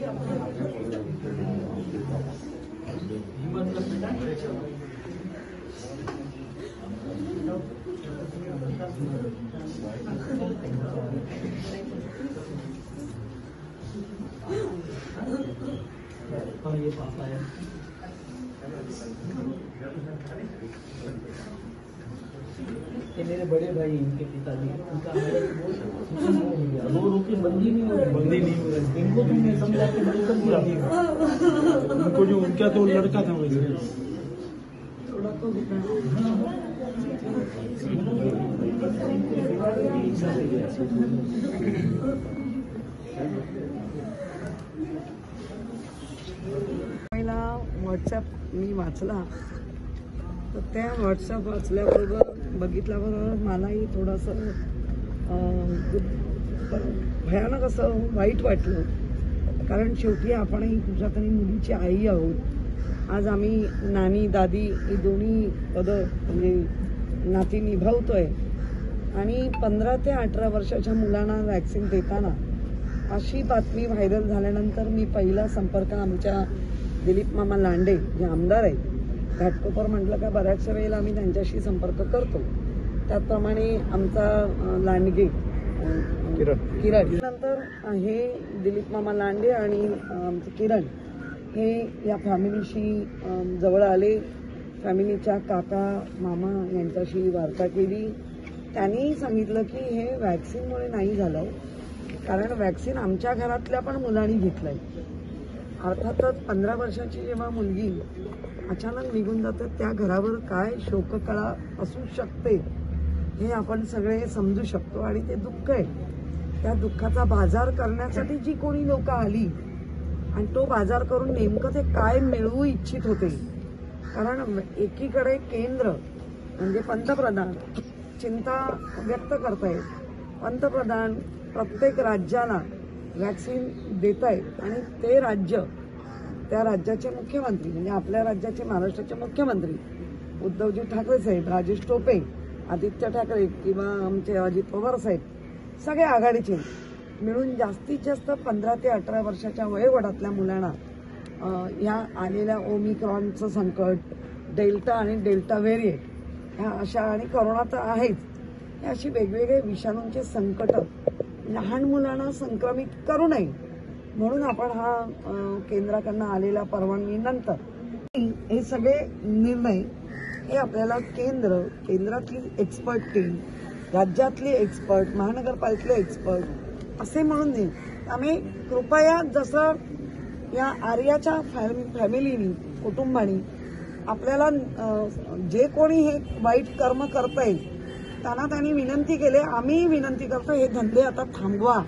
ये पापा है। ये मेरे बड़े भाई, इनके पिताजी, उनका रो रो के बंदी नहीं हो रही, इनको भी मैं समझा के बिल्कुल पूरा उनको जो उनका तो लड़का था वैसे थोड़ा तो पहिला व्हॉट्सॲप मी वाचला, तर त्या व्हॉट्सॲप वाचल्याबरोबर बघितल्याबरोबर मलाही थोडंसं भयानक असं वाईट वाटलं. कारण शेवटी आपणही कुठल्या तरी मुलीची आई आहोत. आज आम्ही नानी दादी ही दोन्ही पदं म्हणजे नाती निभावतोय आणि 15 ते 18 वर्षाच्या मुलांना वॅक्सिन देताना अशी बातमी व्हायरल झाल्यानंतर मी पहिला संपर्क आमच्या दिलीप मामा लांडे जे आमदार आहेत घाटकोपर म्हटलं का बऱ्याचशा वेळेला आम्ही त्यांच्याशी संपर्क करतो. त्याचप्रमाणे आमचा लांडगे किरण नंतर हे दिलीप मामा लांडे आणि आमचं किरण हे या फॅमिलीशी जवळ आले. फॅमिलीच्या काका मामा यांच्याशी वार्ता केली. त्यांनी सांगितलं की हे वॅक्सिनमुळे नाही झालं, कारण वॅक्सिन आमच्या घरातल्या पण मुलांनी घेतलंय. अर्थातच 15 वर्षाची जेव्हा मुलगी अचानक निघून जाते त्या घरावर काय शोककळा असू शकते हे आपण सगळे समजू शकतो आणि ते दुःख आहे. त्या दुःखाचा बाजार करण्यासाठी जी कोणी लोक आली आणि तो बाजार करून नेमकं ते काय मिळवू इच्छित होते. कारण एकीकडे केंद्र म्हणजे पंतप्रधान चिंता व्यक्त करतायत, पंतप्रधान प्रत्येक राज्याला वॅक्सिन देत आहेत आणि ते राज्य त्या राज्याचे मुख्यमंत्री म्हणजे आपल्या राज्याचे महाराष्ट्राचे मुख्यमंत्री उद्धवजी ठाकरे साहेब, राजेश टोपे, आदित्य ठाकरे किंवा आमचे अजित पवार साहेब सगळे आघाडीचे मिळून जास्तीत जास्त 15 ते 18 वर्षाच्या वयोगटातल्या मुलांना ह्या आलेल्या ओमिक्रॉनचं संकट, डेल्टा आणि डेल्टा व्हेरिएंट ह्या अशा आणि कोरोना तर आहेच, हे अशी वेगवेगळे विषाणूंचे संकट लहान मुलांना संक्रमित करू नये म्हणून आपण हा केंद्राकडनं आलेल्या परवानगीनंतर हे सगळे निर्णय हे आपल्याला केंद्रातली एक्सपर्ट टीम, राज्यातली एक्सपर्ट, महानगरपालिकेतले एक्सपर्ट असे म्हणून देईल. आम्ही कृपया जसं या आर्याच्या फॅमिलीनी कुटुंबानी आपल्याला जे कोणी हे वाईट कर्म करताय त्यांनी विनंती केली, आम्ही विनंती करतो हे धंदे आता थांबवा.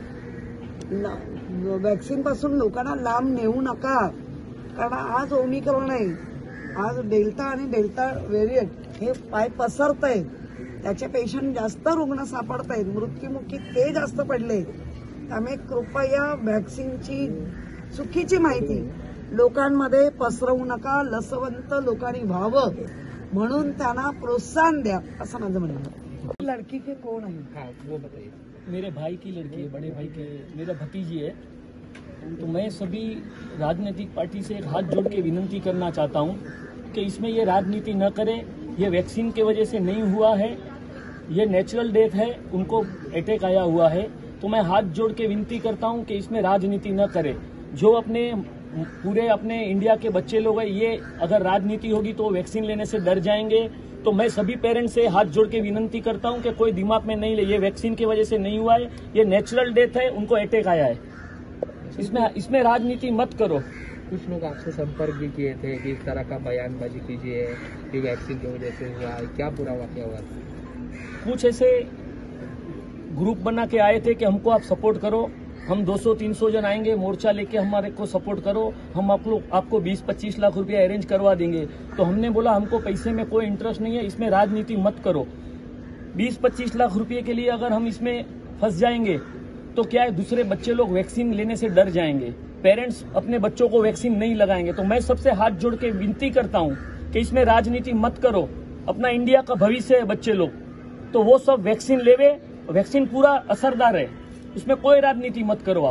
वॅक्सिन पासून लोकांना लांब नेऊ नका. कारण आज ओमिक्रॉन आहे, आज डेल्टा आणि डेल्टा व्हेरियंट हे पाय पसरत आहेत, त्याचे पेशंट जास्त रुग्ण सापडत आहेत, मृत्युमुखी ते जास्त पडले. त्यामुळे कृपया वॅक्सिनची चुकीची माहिती लोकांमध्ये पसरवू नका. लसवंत लोकांनी व्हावं म्हणून त्यांना प्रोत्साहन द्या असं माझं म्हणणं आहे. लड़की के कौन है? हाँ वो बताइए। मेरे भाई की लड़की है, बड़े भाई के, मेरा भतीजी है। तो मैं सभी राजनीतिक पार्टी से एक हाथ जोड़ के विनती करना चाहता हूँ कि इसमें ये राजनीति न करें। ये वैक्सीन की वजह से नहीं हुआ है, ये नेचुरल डेथ है, उनको अटैक आया हुआ है। तो मैं हाथ जोड़ के विनती करता हूँ कि इसमें राजनीति न करें। जो अपने पूरे अपने इंडिया के बच्चे लोग हैं, ये अगर राजनीति होगी तो वैक्सीन लेने से डर जाएंगे। तो मैं सभी पेरेंट्स से हाथ जोड़ के विनती करता हूं कि कोई दिमाग में नहीं ले, ये वैक्सीन की वजह से नहीं हुआ है, ये नेचुरल डेथ है, उनको अटैक आया है। इसमें राजनीति मत करो। कुछ लोग आपसे संपर्क भी किए थे कि इस तरह का बयानबाजी कीजिए कि वैक्सीन की वजह से हुआ, क्या पूरा वाकया हुआ? कुछ ऐसे ग्रुप बना के आए थे कि हमको आप सपोर्ट करो, हम 200-300 जन आएंगे, मोर्चा लेके हमारे को सपोर्ट करो, हम आपको 20-25 लाख रुपया अरेंज करवा देंगे। तो हमने बोला हमको पैसे में कोई इंटरेस्ट नहीं है, इसमें राजनीति मत करो। 20-25 लाख रुपये के लिए अगर हम इसमें फंस जाएंगे तो क्या है, दूसरे बच्चे लोग वैक्सीन लेने से डर जाएंगे, पेरेंट्स अपने बच्चों को वैक्सीन नहीं लगाएंगे। तो मैं सबसे हाथ जोड़ के विनती करता हूं कि इसमें राजनीति मत करो। अपना इंडिया का भविष्य है बच्चे लोग, तो वो सब वैक्सीन लेवे, वैक्सीन पूरा असरदार है, इसमें कोई राजनीति मत करो आप।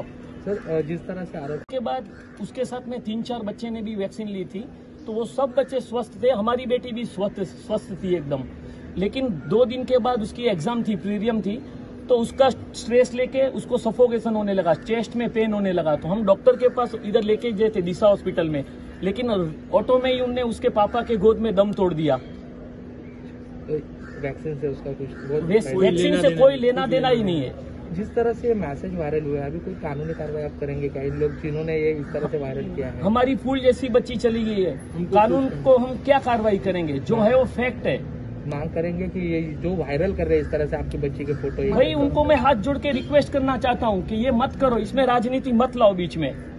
सर जिस तरह से आरोप के बाद उसके साथ में 3-4 बच्चे ने भी वैक्सीन ली थी, तो वो सब बच्चे स्वस्थ थे, हमारी बेटी भी स्वस्थ थी एकदम। लेकिन 2 दिन के बाद उसकी एग्जाम थी, प्रीलियम थी, तो उसका स्ट्रेस लेके उसको सफोकेशन होने लगा, चेस्ट में पेन होने लगा। तो हम डॉक्टर के पास इधर लेके गए थे दिशा हॉस्पिटल में, लेकिन ऑटो में ही उनने उसके पापा के गोद में दम तोड़ दिया। वैक्सीन से उसका कुछ वैक्सीन से कोई लेना देना ही नहीं है। जिस तरह से मैसेज वायरल हुआ है, अभी कोई कानूनी कार्रवाई आप करेंगे क्या? इन लोग जिन्होंने ये इस तरह से वायरल किया है, हमारी फूल जैसी बच्ची चली गई है, कानून को हम क्या कार्रवाई करेंगे? जो है वो फैक्ट है। मांग करेंगे कि ये जो वायरल कर रहे हैं इस तरह से आपकी बच्ची के फोटो, भाई उनको मैं हाथ जोड़ के रिक्वेस्ट करना चाहता हूँ कि ये मत करो, इसमें राजनीति मत लाओ बीच में।